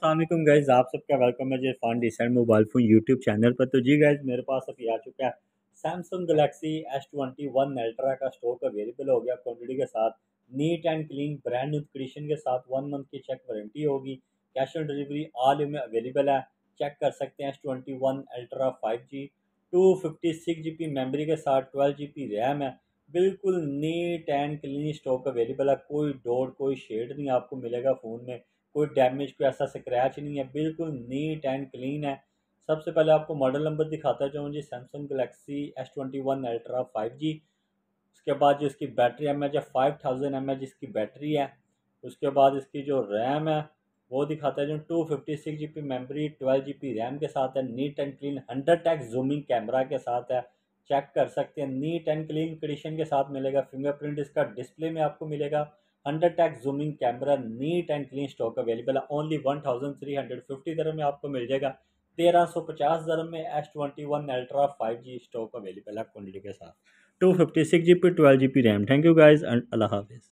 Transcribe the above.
अस्सलाम गाइज, आप सबका वेलकम है जी Irfan decent mobile phone YouTube channel पर। तो जी गाइज, मेरे पास अभी आ चुका है सैमसंग गलेक्सी S21 अल्ट्रा का स्टॉक अवेलेबल हो गया क्वांटिटी के साथ। Neat and clean brand new condition के साथ 1 मंथ की चेक वारंटी होगी। कैश ऑन डिलीवरी ऑल में अवेलेबल है। चेक कर सकते हैं। S21 ultra 5G 256 GB memory के साथ 12 GB रैम है। बिल्कुल neat and clean stock available है। कोई डॉट कोई शेड नहीं आपको मिलेगा फ़ोन में। कोई डैमेज कोई ऐसा स्क्रैच नहीं है। बिल्कुल नीट एंड क्लीन है। सबसे पहले आपको मॉडल नंबर दिखाता जाऊँ जी, Samsung Galaxy S21 ultra 5G। उसके बाद जो इसकी बैटरी एमएच है 5000 mAh इसकी बैटरी है। उसके बाद इसकी जो रैम है वो दिखाता है जो 256 GB मेमोरी 12 GB रैम के साथ है। Neat and clean 100x zooming camera के साथ है। चेक कर सकते हैं। नीट एंड क्लीन कंडीशन के साथ मिलेगा। फिंगरप्रिंट इसका डिस्प्ले में आपको मिलेगा। 100x zooming camera neat and clean stock available है। ओनली 1350 में आपको मिल जाएगा। 1350 में S21 ultra 5G stock available है क्वान्टिटी के साथ। 256 GB 12 GB RAM. Thank you guys and अल्लाह हाफिज़।